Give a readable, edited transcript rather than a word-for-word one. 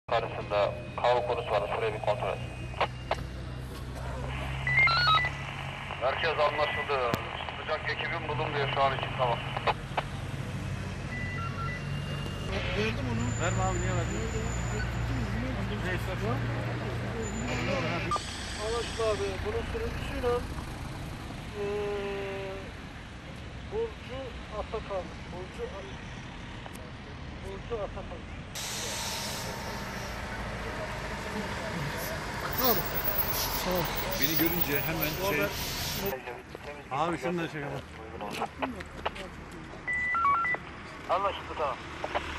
Karşısında kavga konusu var. Şuraya bir kontrol et. Merkez anlaşıldı. Sıcak ekibim bulunmuyor şu an için, tamam. Verdim onu. Verme abi, niye verdin? Neyse. Anlaşıldı abi. Bunun sürücüsüyle Burcu Atakan. Burcu Atakan. Abi. Tamam. Beni görünce hemen şey... Abi şunu da çek ama. Anlaşıldı, tamam.